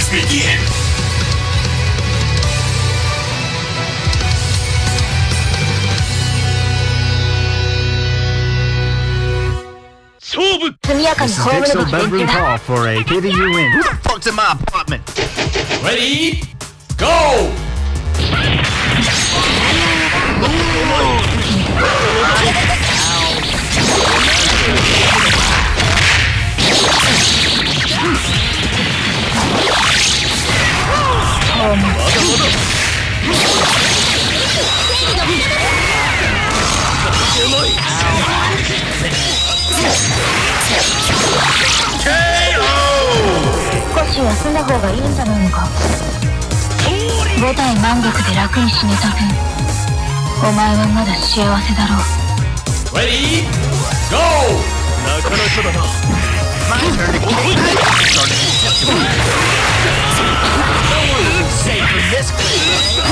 begin! 速やかにホームのベンチだ。 for a KDU win. Who the fuck's in my apartment? Ready? Go! 少し休んだ方がいいんじゃないのか。5体満足で楽に死ねた分、お前はまだ幸せだろう。 Ready? Go! なかなかだな。My turn to kill. No one is safe from this place.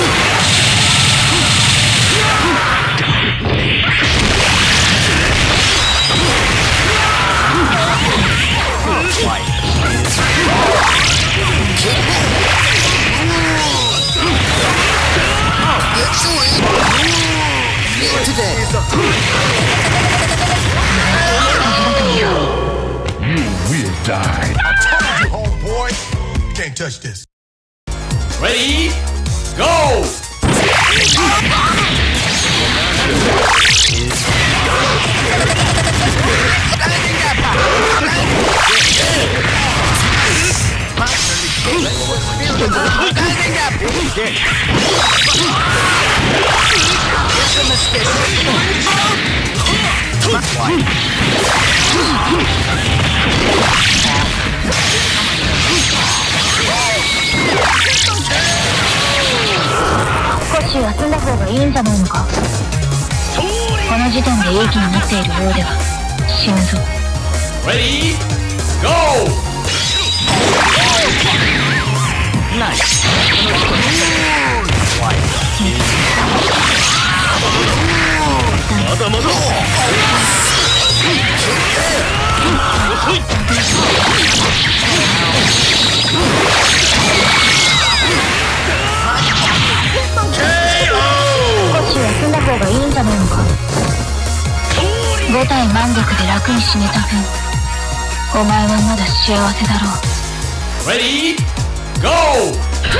We've died. I told you, homeboy. You can't touch this. Ready? Go! 少し休んだ方がいいんじゃないのか。この時点でいい気になっているようでは死ぬぞ。 Ready? Go! Nice. まだまだ。遅い。 少し休んだ方がいいんじゃないのか。5体満足で楽に死ねた分、お前はまだ幸せだろう。 Ready? Go!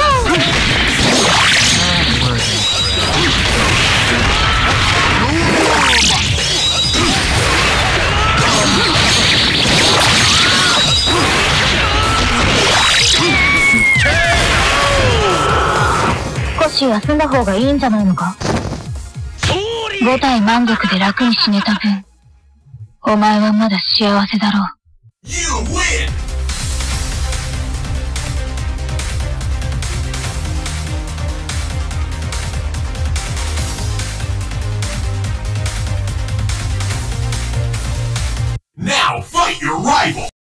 少し休んだ方がいいんじゃないのか。5体満足で楽に死ねた分、お前はまだ幸せだろう。 You win!